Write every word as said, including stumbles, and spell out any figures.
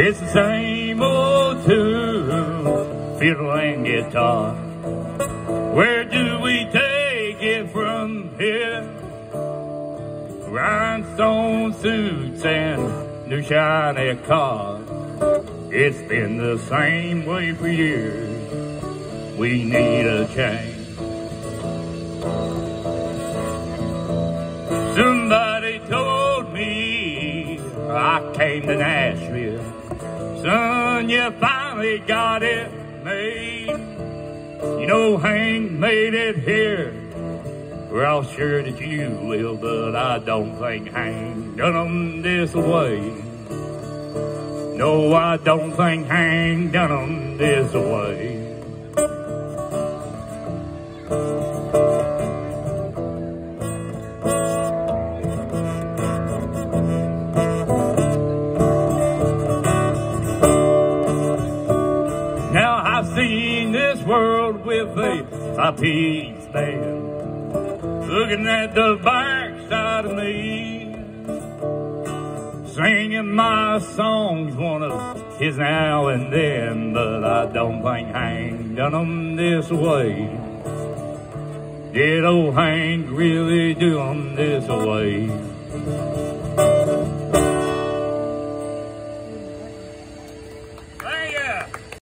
It's the same old tune, fiddle and guitar. Where do we take it from here? Rhinestone suits and new shiny cars. It's been the same way for years. We need a change. Somebody told me I came to Nashville. Son, you finally got it made. You know Hank made it here. We're all sure that you will, but I don't think Hank done 'em this way. No, I don't think Hank done 'em this way. Now I've seen this world with a trapeze band, looking at the backside of me, singing my songs, one of his now and then, but I don't think Hank done 'em this way. Did old Hank really do 'em this way?